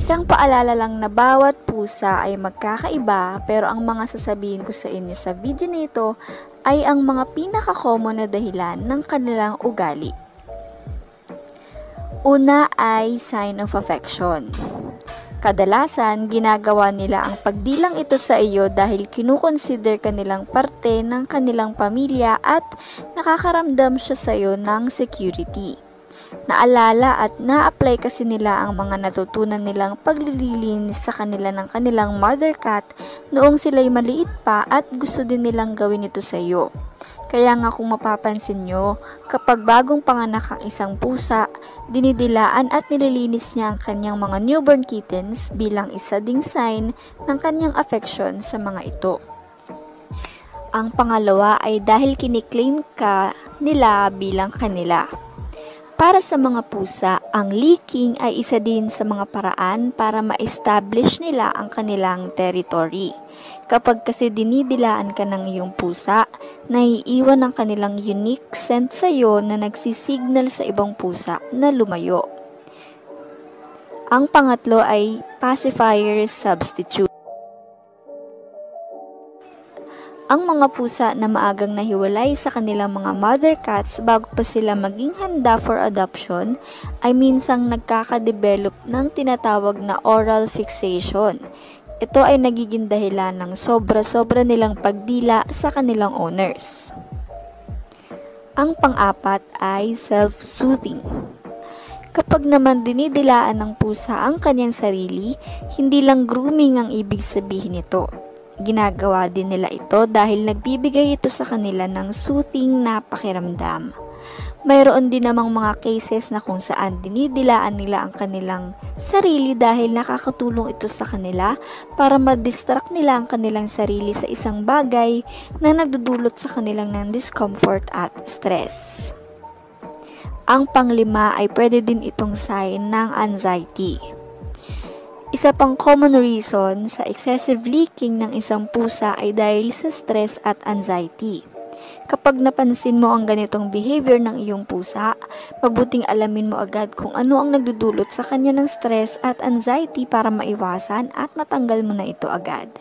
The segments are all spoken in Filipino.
Isang paalala lang na bawat pusa ay magkakaiba, pero ang mga sasabihin ko sa inyo sa video na ito ay ang mga pinaka-common na dahilan ng kanilang ugali. Una ay sign of affection. Kadalasan, ginagawa nila ang pagdilang ito sa iyo dahil kinukonsider kanilang parte ng kanilang pamilya at nakakaramdam siya sa iyo ng security. Naalala at na-apply kasi nila ang mga natutunan nilang paglilinis sa kanila ng kanilang mother cat noong sila'y maliit pa at gusto din nilang gawin ito sa iyo. Kaya nga kung mapapansin nyo, kapag bagong panganak ang isang pusa, dinidilaan at nililinis niya ang kanyang mga newborn kittens bilang isa ding sign ng kanyang affection sa mga ito. Ang pangalawa ay dahil kiniklaim ka nila bilang kanila. Para sa mga pusa, ang licking ay isa din sa mga paraan para ma-establish nila ang kanilang territory. Kapag kasi dinidilaan ka ng iyong pusa, naiiwan ang kanilang unique scent sa iyo na nagsisignal sa ibang pusa na lumayo. Ang pangatlo ay pacifier substitute. Ang mga pusa na maagang nahiwalay sa kanilang mga mother cats bago pa sila maging handa for adoption ay minsang nagkakadevelop ng tinatawag na oral fixation. Ito ay nagiging dahilan ng sobra-sobra nilang pagdila sa kanilang owners. Ang pang-apat ay self-soothing. Kapag naman dinidilaan ng pusa ang kanyang sarili, hindi lang grooming ang ibig sabihin nito. Ginagawa din nila ito dahil nagbibigay ito sa kanila ng soothing na pakiramdam. Mayroon din namang mga cases na kung saan dinidilaan nila ang kanilang sarili dahil nakakatulong ito sa kanila para ma-distract nila ang kanilang sarili sa isang bagay na nagdudulot sa kanilang ng discomfort at stress. Ang panglima ay pwede din itong sign ng anxiety. Isa pang common reason sa excessive licking ng isang pusa ay dahil sa stress at anxiety. Kapag napansin mo ang ganitong behavior ng iyong pusa, mabuting alamin mo agad kung ano ang nagdudulot sa kanya ng stress at anxiety para maiwasan at matanggal mo na ito agad.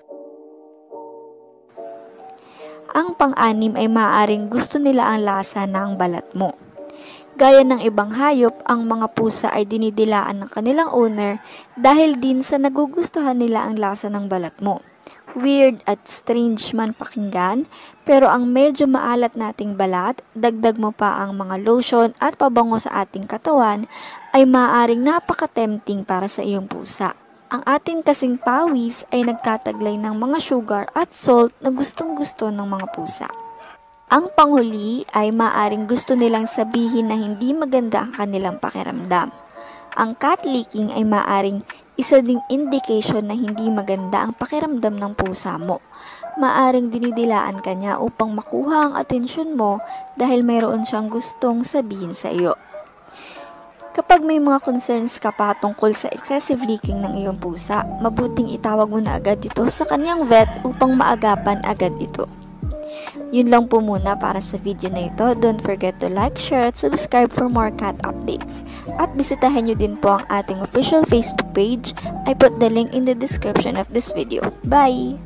Ang pang-anim ay maaaring gusto nila ang lasa ng balat mo. Gaya ng ibang hayop, ang mga pusa ay dinidilaan ng kanilang owner dahil din sa nagugustuhan nila ang lasa ng balat mo. Weird at strange man pakinggan, pero ang medyo maalat nating balat, dagdag mo pa ang mga lotion at pabango sa ating katawan, ay maaaring napaka-tempting para sa iyong pusa. Ang ating kasing pawis ay nagtataglay ng mga sugar at salt na gustong-gusto ng mga pusa. Ang panghuli ay maaaring gusto nilang sabihin na hindi maganda ang kanilang pakiramdam. Ang cat licking ay maaaring isa ding indication na hindi maganda ang pakiramdam ng pusa mo. Maaaring dinidilaan ka niya upang makuha ang atensyon mo dahil mayroon siyang gustong sabihin sa iyo. Kapag may mga concerns ka pa tungkol sa excessive licking ng iyong pusa, mabuting itawag mo na agad ito sa kanyang vet upang maagapan agad ito. Yun lang po muna para sa video na ito. Don't forget to like, share, at subscribe for more cat updates. At bisitahin nyo din po ang ating official Facebook page. I put the link in the description of this video. Bye!